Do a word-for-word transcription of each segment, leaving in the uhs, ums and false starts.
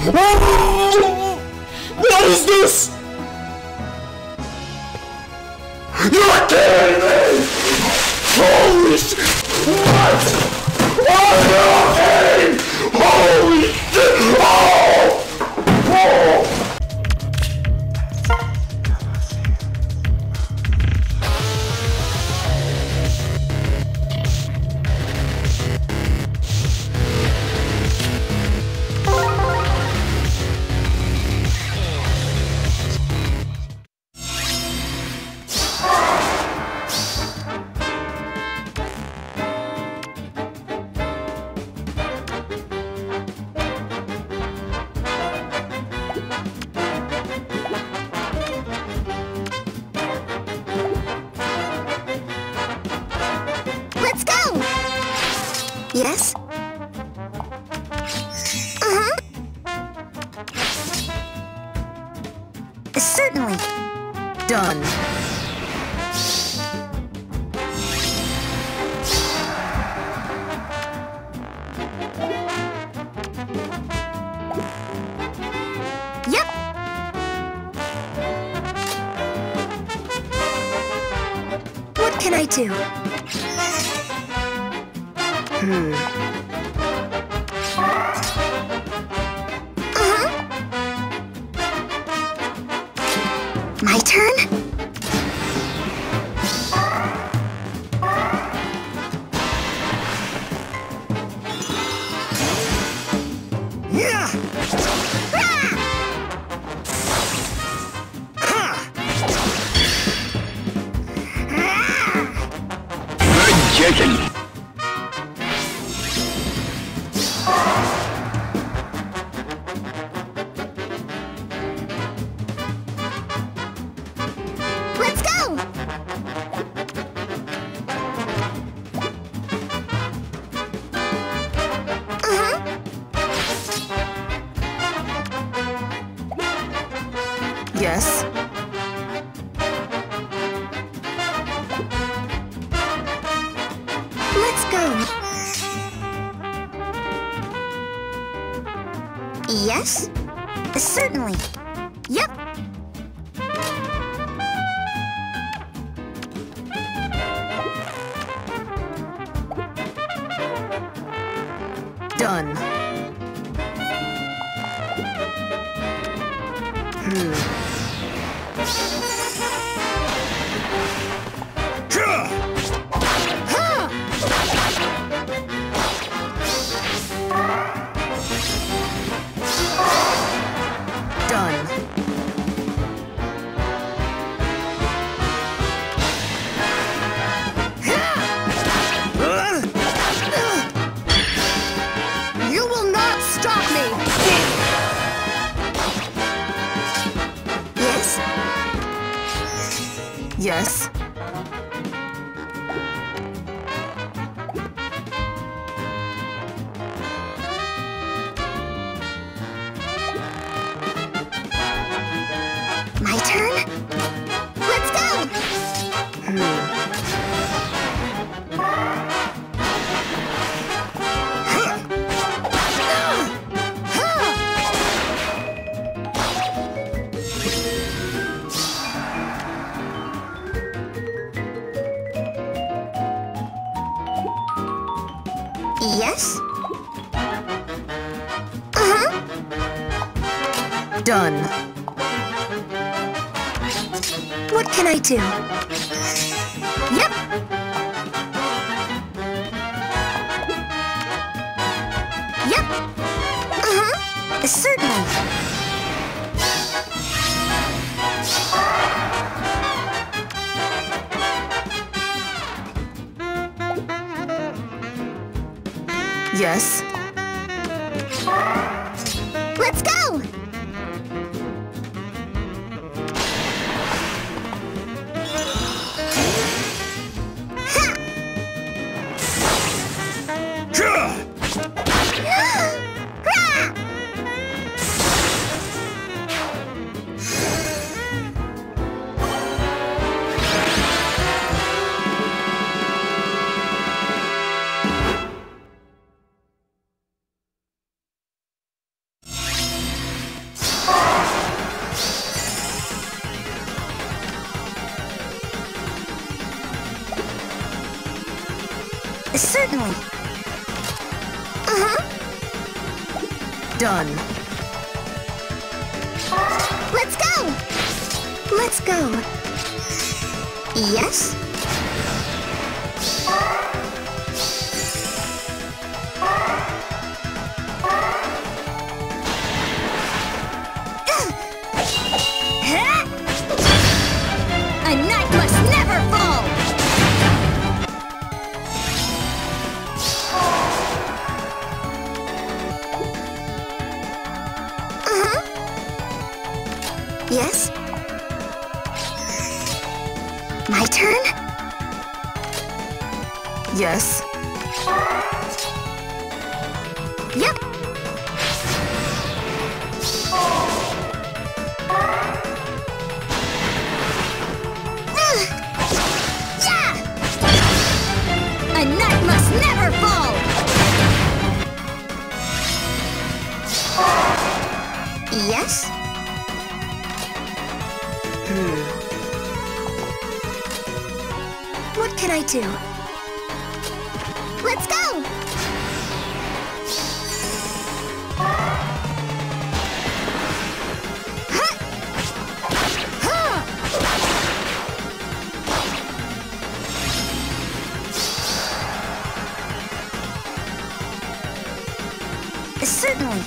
What is this? You're kidding me! Holy shit! What? What are you kidding? Holy shit! Oh! Oh! Yes? Uh-huh. Certainly. Done. Yep. What can I do? Hmm. Uh-huh. My turn? Yeah! Good chicken! Let's go! Uh-huh. Yes. Let's go. Yes? Certainly. Yep. Done. Hmm. Done. You will not stop me! Yes? Yes. My turn? Let's go! Hmm. Yes? Uh-huh. Done. What can I do? Yep. Yep. Uh-huh. Certainly. Yes. Let's go! Certainly. Uh-huh. Done. Let's go! Let's go. Yes? A knight must never fall! Uh-huh. Yes? My turn? Yes. Yep. A knight must never fall! Yes? Hmm. What can I do? Let's go! Huh! Huh! Certainly.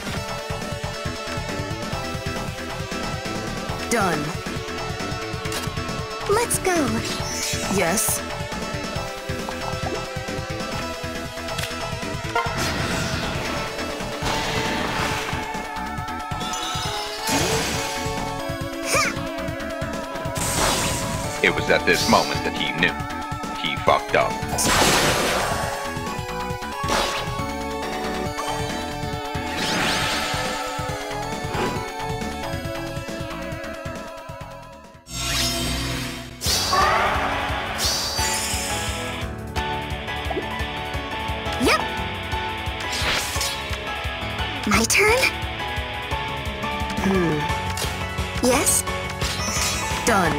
Done. Let's go. Yes. It was at this moment that he knew. He fucked up. Yep. My turn? Hmm. Yes? Done.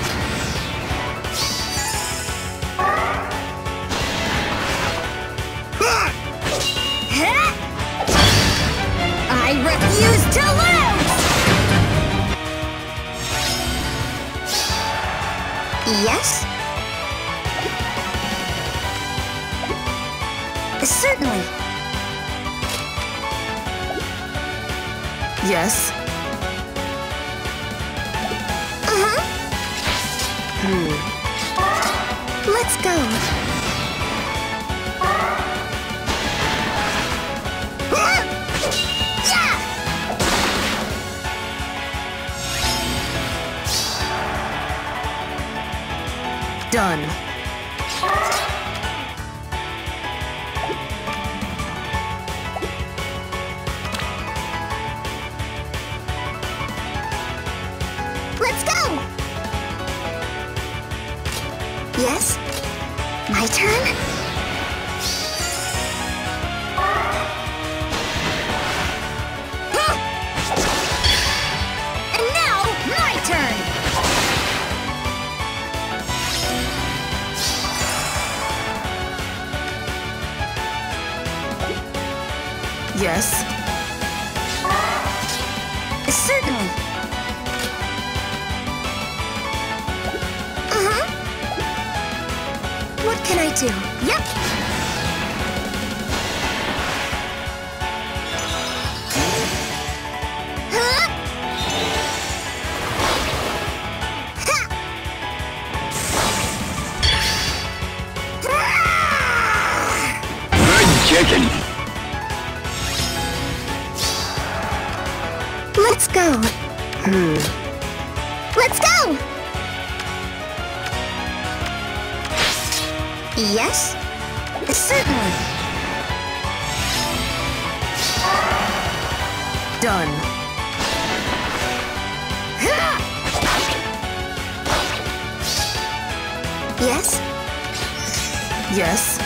I refuse to lose! Yes? Certainly. Yes. Uh-huh. Hmm. Let's go. Yeah! Done. Let's go! Yes? My turn? Huh! And now, my turn! Yes. Certainly. Uh-huh. What can I do? Yep. Huh? Ha! Good chicken. Let's go. Hmm. Let's go! Yes? Certainly. Done. Yes? Yes.